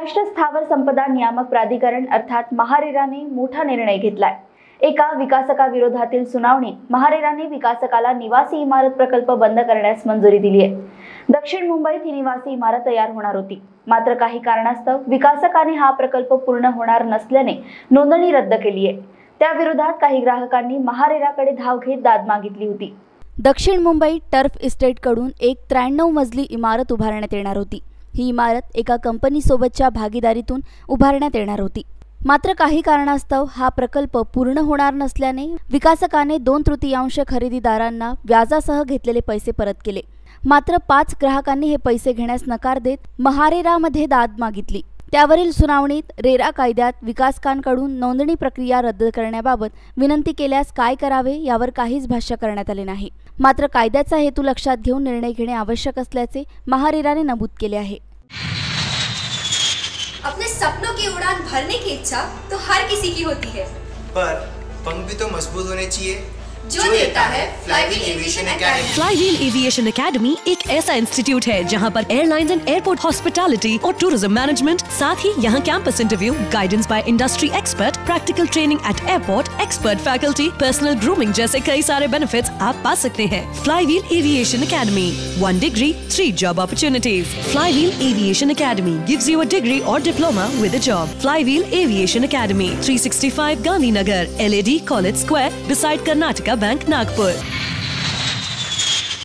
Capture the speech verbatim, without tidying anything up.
महाराष्ट्र स्थावर संपदा नियामक प्राधिकरण अर्थात महारेराने मोठा निर्णय घेतलाय। एका विकासकाविरोधातील सुनावणीत महारेराने विकासकाला निवासी इमारत प्रकल्प बंद करण्यास मंजुरी दिली आहे। दक्षिण मुंबईत ही निवासी इमारत तयार होणार होती, मात्र काही कारणास्तव विकासकाने हा प्रकल्प पूर्ण होणार नसल्याने नोंदणी रद्द केली आहे। त्याविरोधात काही ग्राहकांनी महारेराकडे धाव घेत दाद मागितली होती। दक्षिण मुंबईत टर्फ इस्टेटकडून एक त्र्याण्णव मजली इमारत उभारण्यात येणार होती। ही इमारत एका कंपनीसोबतच्या भागीदारीतून उभारण्यात येणार होती, मात्र काही कारणास्तव हा प्रकल्प पूर्ण होणार नसल्याने विकासकाने दोन तृतीयांश खरेदीदारांना व्याजासह घेतलेले पैसे परत केले। मात्र पाच ग्राहकांनी हे पैसे घेण्यास नकार देत महारेरामध्ये दाद मागितली। त्यावरील सुनावणीत रेरा कायद्यात विकासकांकडून नोंदणी प्रक्रिया रद्द करण्याबाबत विनंती केल्यास काय करावे यावर काहीच भाष्य करण्यात आले नाही। मात्र कायद्याचा हेतू लक्षात घेऊन निर्णय घेणे आवश्यक असल्याचे महारेराने नमूद केले आहे। अपने सपनों की उड़ान भरने की इच्छा तो हर किसी की होती है, पर पंख भी तो मजबूत होने चाहिए जो देता है Flywheel Aviation Academy. Flywheel Aviation Academy एक ऐसा इंस्टीट्यूट है जहां पर एयरलाइंस एंड एयरपोर्ट हॉस्पिटैलिटी और टूरिज्म मैनेजमेंट, साथ ही यहां campus interview, guidance by industry expert, practical training at airport, expert faculty, personal grooming जैसे कई सारे बेनिफिट्स आप पा सकते हैं। Flywheel Aviation Academy, one degree three job opportunities. Flywheel Aviation Academy gives you a degree और diploma with a job. Flywheel Aviation academy, three sixty five Gandhinagar, L A D college square, beside Karnataka Bank, Nagpur.